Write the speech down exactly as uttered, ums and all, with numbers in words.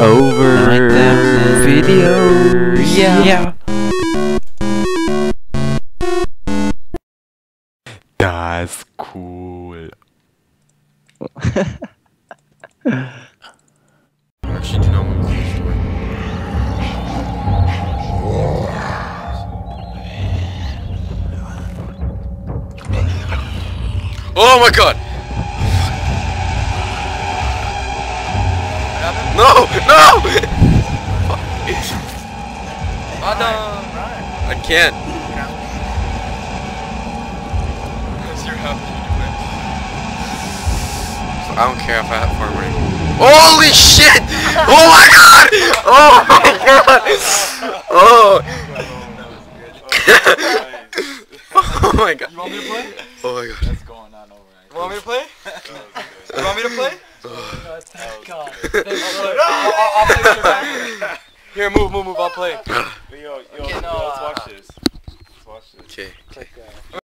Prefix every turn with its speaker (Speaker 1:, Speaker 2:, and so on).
Speaker 1: over
Speaker 2: like that
Speaker 1: video. Yeah.
Speaker 2: Yeah.
Speaker 1: Das cool. Actually, do not want to see the story. Oh my god! No! No! I can't. I don't care if I have farm ring. Holy shit! Oh my god! Oh my god! Oh! Oh my god!
Speaker 3: You want me to play?
Speaker 1: Oh my god!
Speaker 3: That's going on over. You want me to play? You want me to play?
Speaker 2: Oh, thank God.
Speaker 3: I'll, I'll, I'll play with your back. Here, move, move, move. I'll play. Yo, yo,
Speaker 2: Okay, no,
Speaker 3: let's
Speaker 2: uh,
Speaker 3: watch this. Let's watch this.
Speaker 1: Okay. Okay.